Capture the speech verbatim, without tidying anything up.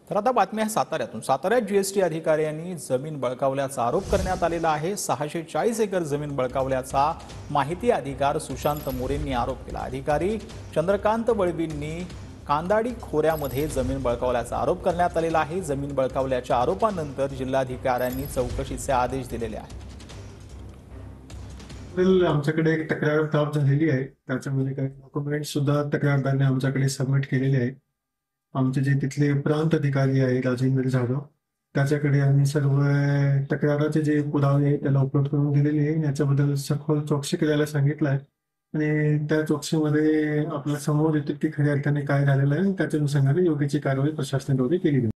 तर आता बातमी आहे साताऱ्यातून. साताऱ्यात जीएसटी अधिकाऱ्यांनी जमीन बळकावल्याचा आरोप करण्यात आलेला आहे. सहाशे चाळीस एकर जमीन बळकावल्याचा माहिती अधिकार सुशांत मोरेंनी आरोप केला. अधिकारी चंद्रकांत बळवींनी कांदाडी खोऱ्यामध्ये जमीन बळकावल्याचा आरोप करण्यात आलेला आहे. जमीन बळकावल्याच्या आरोपानंतर जिल्हाधिकाऱ्यांनी चौकशीचे आदेश दिलेले आहेत. आमच्याकडे एक तक्रार प्राप्त झालेली आहे. त्याच्यामध्ये काही डॉक्युमेंट सुद्धा तक्रारदाराने आमच्याकडे सबमिट केलेले आहेत. आमचे जे तिथले प्रांत अधिकारी आहे राजेंद्र जाधव, त्याच्याकडे आम्ही सर्व तक्राराचे जे पुरावे आहेत त्याला अपलोड करून दिलेले आहे. याच्याबद्दल सखोल चौकशी करायला सांगितलं आहे आणि त्या चौकशीमध्ये आपल्या समोर येते की खऱ्या अर्थाने काय झालेलं आहे, त्याच्या अनुषंगाने योग्य ती कारवाई प्रशासनाद्वारे केली जाईल.